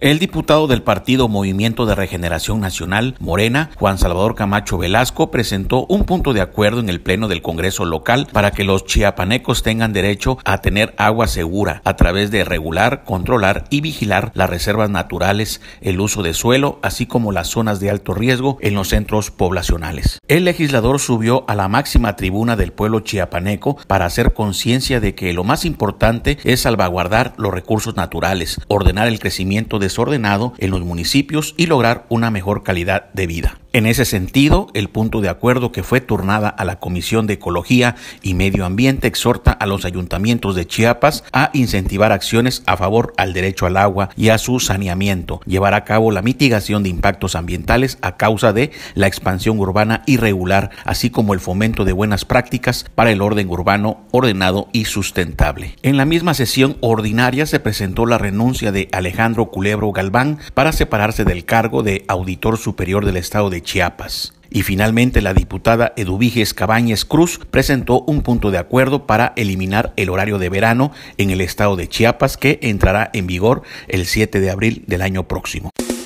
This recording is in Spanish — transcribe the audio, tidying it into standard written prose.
El diputado del partido Movimiento de Regeneración Nacional, Morena, Juan Salvador Camacho Velasco, presentó un punto de acuerdo en el Pleno del Congreso local para que los chiapanecos tengan derecho a tener agua segura a través de regular, controlar y vigilar las reservas naturales, el uso de suelo, así como las zonas de alto riesgo en los centros poblacionales. El legislador subió a la máxima tribuna del pueblo chiapaneco para hacer conciencia de que lo más importante es salvaguardar los recursos naturales, ordenar el crecimiento desordenado en los municipios y lograr una mejor calidad de vida. En ese sentido, el punto de acuerdo que fue turnada a la Comisión de Ecología y Medio Ambiente exhorta a los ayuntamientos de Chiapas a incentivar acciones a favor al derecho al agua y a su saneamiento, llevar a cabo la mitigación de impactos ambientales a causa de la expansión urbana irregular, así como el fomento de buenas prácticas para el orden urbano ordenado y sustentable. En la misma sesión ordinaria se presentó la renuncia de Alejandro Culebro Galván para separarse del cargo de Auditor Superior del Estado de Chiapas. Y finalmente la diputada Eduviges Cabañez Cruz presentó un punto de acuerdo para eliminar el horario de verano en el estado de Chiapas, que entrará en vigor el 7 de abril del año próximo.